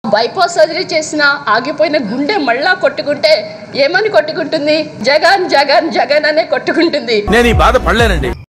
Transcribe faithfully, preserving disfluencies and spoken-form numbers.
Bypass surgery చేసిన ఆగిపోయిన గుండె మళ్ళా కొట్టుకుంటే ఏమని కొట్టుకుంటుంది? జగన్ జగన్ జగన్ అనే కొట్టుకుంటుంది. నేను ఈ బాధ పడలేనండి.